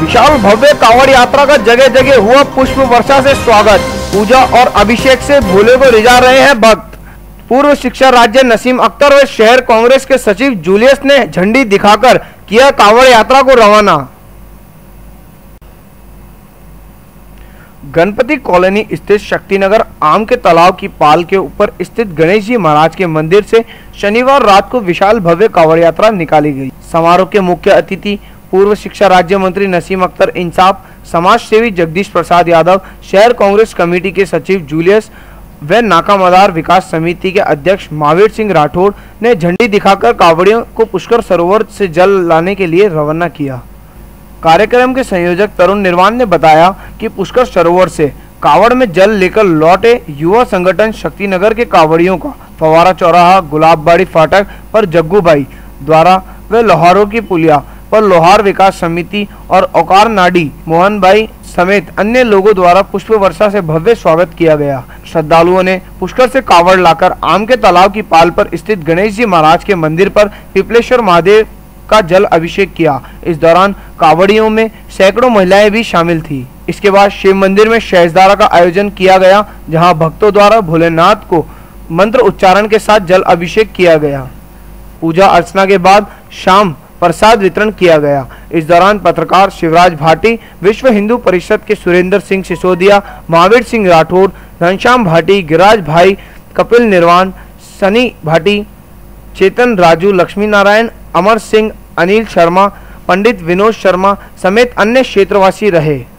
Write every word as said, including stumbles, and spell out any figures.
विशाल भव्य कांवड़ यात्रा का जगह जगह हुआ पुष्प वर्षा से स्वागत। पूजा और अभिषेक से भोले को रिझा रहे हैं भक्त। पूर्व शिक्षा राज्य नसीम अख्तर व शहर कांग्रेस के सचिव जूलियस ने झंडी दिखाकर किया कांवड़ यात्रा को रवाना। गणपति कॉलोनी स्थित शक्तिनगर आम के तालाब की पाल के ऊपर स्थित गणेश जी महाराज के मंदिर से शनिवार रात को विशाल भव्य कांवड़ यात्रा निकाली गई। समारोह के मुख्य अतिथि पूर्व शिक्षा राज्य मंत्री नसीम अख्तर इंसाफ, समाज सेवी जगदीश प्रसाद यादव, शहर कांग्रेस कमेटी के सचिव जूलियस व नाका मदार विकास समिति के अध्यक्ष महावीर सिंह राठौड़ ने झंडी दिखाकर कांवड़ियों को पुष्कर सरोवर से जल लाने के लिए रवाना किया। कार्यक्रम के संयोजक तरुण निर्वाण ने बताया कि पुष्कर सरोवर से कांवड़ में जल लेकर लौटे युवा संगठन शक्तिनगर के कांवड़ियों का फवारा चौराहा, गुलाबबाड़ी फाटक पर जग्गू भाई द्वारा व लोहारों की पुलिया पर लोहार विकास समिति और औकार नाडी मोहन भाई समेत अन्य लोगों द्वारा पुष्प वर्षा से भव्य स्वागत किया गया। श्रद्धालुओं ने पुष्कर से कांवड़ लाकर आम के तालाब की पाल पर स्थित गणेश जी महाराज के मंदिर पर पिपलेश्वर महादेव का जल अभिषेक किया। इस दौरान कांवड़ियों में सैकड़ों महिलाएं भी शामिल थी। इसके बाद शिव मंदिर में शहज़ारा का आयोजन किया गया, जहां भक्तों द्वारा भोलेनाथ को मंत्र उच्चारण के साथ जल अभिषेक किया गया। पूजा अर्चना के बाद शाम प्रसाद वितरण किया गया। इस दौरान पत्रकार शिवराज भाटी, विश्व हिंदू परिषद के सुरेंद्र सिंह सिसोदिया, महावीर सिंह राठौड़, घनश्याम भाटी, गिरिराज भाई, कपिल निर्वाण, सनी भाटी, चेतन राजू, लक्ष्मी नारायण, अमर सिंह, अनिल शर्मा, पंडित विनोद शर्मा समेत अन्य क्षेत्रवासी रहे।